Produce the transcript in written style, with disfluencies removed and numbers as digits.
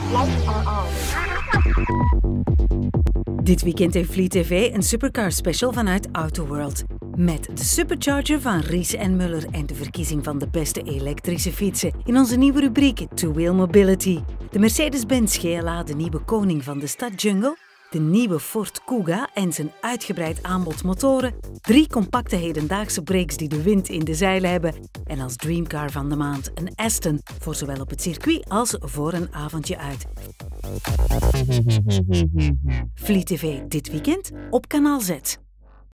Lights are on. Dit weekend heeft Fleet TV een supercar special vanuit Autoworld. Met de Supercharger van Ries en Muller en de verkiezing van de beste elektrische fietsen in onze nieuwe rubriek Two-Wheel Mobility. De Mercedes-Benz GLA, de nieuwe koning van de stad Jungle. De nieuwe Ford Kuga en zijn uitgebreid aanbod motoren. 3 compacte hedendaagse brakes die de wind in de zeilen hebben. En als dreamcar van de maand een Aston, voor zowel op het circuit als voor een avondje uit. Fleet TV dit weekend op kanaal Z.